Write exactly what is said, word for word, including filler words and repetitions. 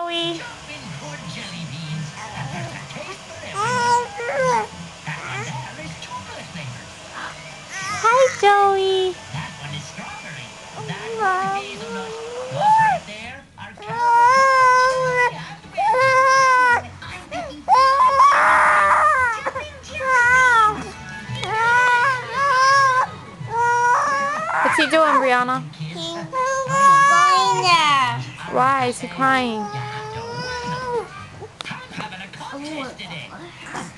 Joey. Hi, Joey. That one is strawberry. That one hazelnut. Those right there are caramel and I'm picking What's he doing, Brianna? He's going there. Why is he crying? I'm having a contest today.